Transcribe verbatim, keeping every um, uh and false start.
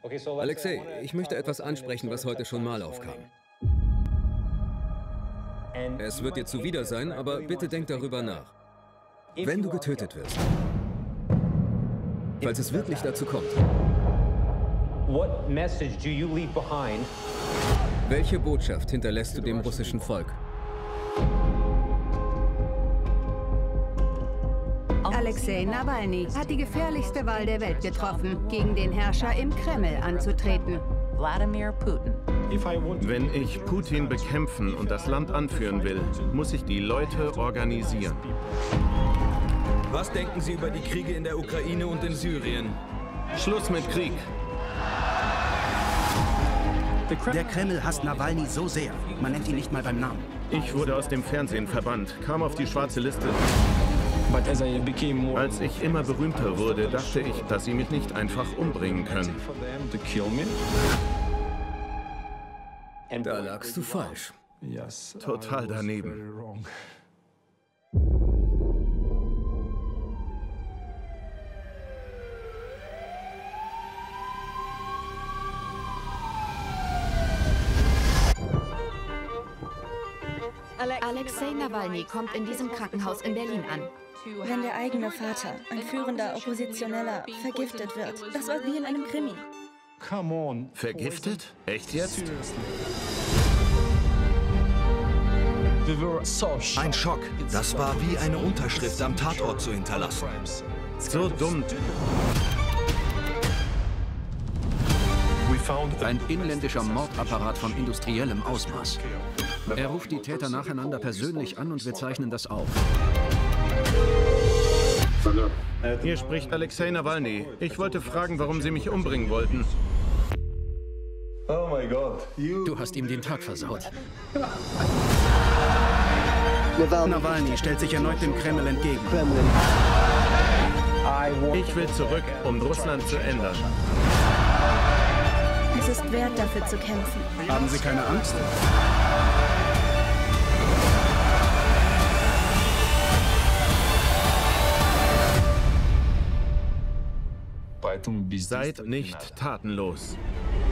Alexei, ich möchte etwas ansprechen, was heute schon mal aufkam. Es wird dir zuwider sein, aber bitte denk darüber nach. Wenn du getötet wirst, falls es wirklich dazu kommt, welche Botschaft hinterlässt du dem russischen Volk? Alexei Nawalny hat die gefährlichste Wahl der Welt getroffen, gegen den Herrscher im Kreml anzutreten. Wladimir Putin. Wenn ich Putin bekämpfen und das Land anführen will, muss ich die Leute organisieren. Was denken Sie über die Kriege in der Ukraine und in Syrien? Schluss mit Krieg. Der Kreml hasst Nawalny so sehr. Man nennt ihn nicht mal beim Namen. Ich wurde aus dem Fernsehen verbannt, kam auf die schwarze Liste. Als ich immer berühmter wurde, dachte ich, dass sie mich nicht einfach umbringen können. Da lagst du falsch. Total daneben. Alexei Nawalny kommt in diesem Krankenhaus in Berlin an. Wenn der eigene Vater, ein führender Oppositioneller, vergiftet wird, das war wie in einem Krimi. Vergiftet? Echt jetzt? Ein Schock. Das war wie eine Unterschrift am Tatort zu hinterlassen. So dumm. Ein inländischer Mordapparat von industriellem Ausmaß. Er ruft die Täter nacheinander persönlich an und wir zeichnen das auf. Hier spricht Alexei Nawalny. Ich wollte fragen, warum Sie mich umbringen wollten. Oh mein Gott. Du hast ihm den Tag versaut. Nawalny stellt sich erneut dem Kreml entgegen. Ich will zurück, um Russland zu ändern. Es ist wert, dafür zu kämpfen. Haben Sie keine Angst? Seid nicht tatenlos.